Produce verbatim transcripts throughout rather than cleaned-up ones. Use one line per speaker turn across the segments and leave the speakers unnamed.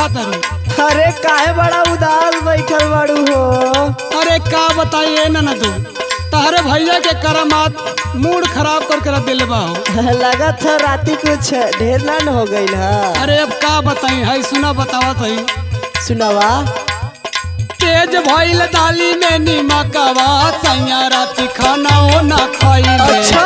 कहत?
अरे काहे बड़ा उदास बैठल बड़ू हो?
अरे का बताइए ना तू तारे भैया के करामात मूड खराब करके रख दिले बा।
लगा था राती कुछ ढेर न हो गई है।
अरे अब का बताई है, सुना बतावा सही।
सुनावा।
तेज भइल दाली में नीमकवा सैया राती खाना वो ना खाइले।
अच्छा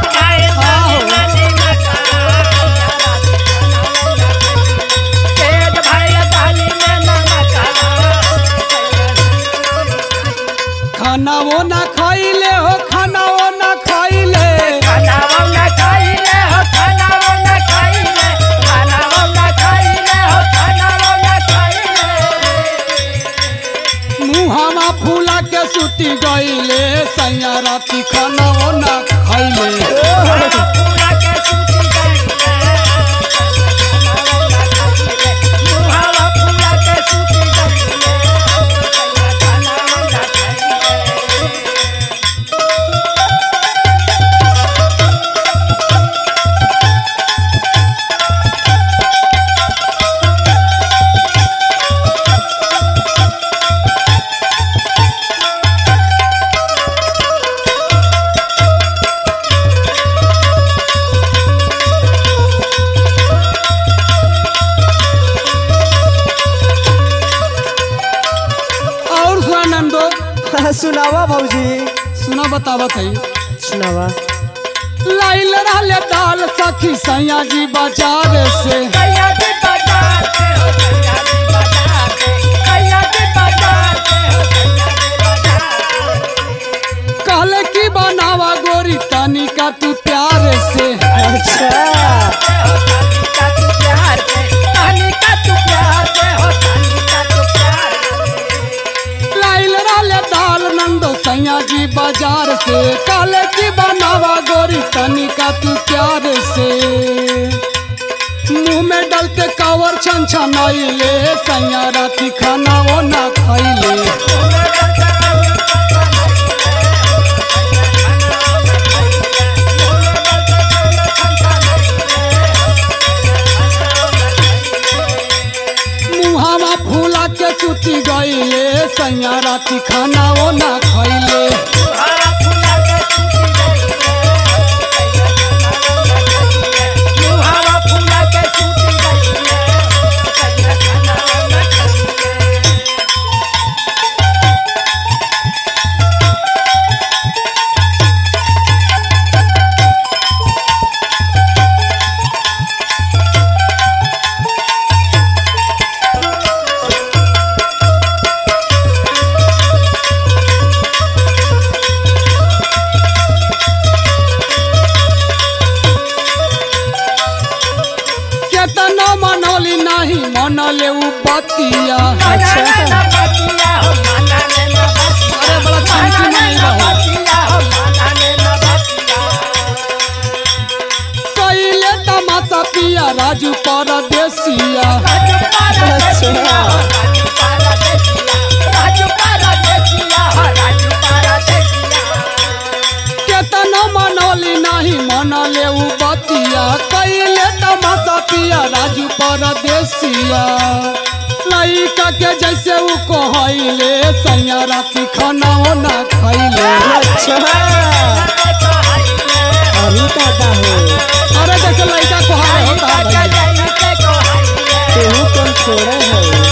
खाना वो ना खाइले हो, खाना वो ना खाइले,
खाना वो ना खाइले हो, खाना वो ना खाइले, खाना वो ना खाइले हो, खाना वो ना खाइले।
मुहावा फूला के सुती गईले सैया राती खाना वो ना खाइले।
पूरा के सूती गईले, मुहावा पूरा के सूती गईले, खाना वो ना खाइले।
सुनावा भौजी।
सुना बतावत है।
सुनावा।
लाइल रहले दाल सखी सैया जी बाजार से,
सैया जी बाजार से हो, सैया जी बाजार से, सैया जी बाजार से हो, सैया जी बाजार से।
कहले की बनावा गोरी तनी का तू प्यार से।
अच्छा
तनी का तू प्यार से, तनी का तू प्यार से हो, तनी का तू प्यार से।
लाइल रहले दाल नंदो सैया जी बाजार से, कहले की बनावा गोरी तनी का तू प्यार से। मुंह में डलते कावर छन छनाइले सैया राती खाना वो ना खाइले। मुहावा फूला के सुती गईले सैया राती खाना वो ना खाइले। मनोली नहीं मनले उ बतिया।
अच्छा
अरे बड़ा छमकी नहीं रहो कइले तमाशा पिया राजू परदेसिया। केतना मनोली नहीं मनले उ बतिया, कइले तमाशा पिया राजू परदेसिया। लइका के जैसे उ कहइले सैया राती खाना वो ना खाइले।
अच्छा अभी दादा हो।
अरे जैसे लइका कहले होता है
तेहू कौन छोड़े है।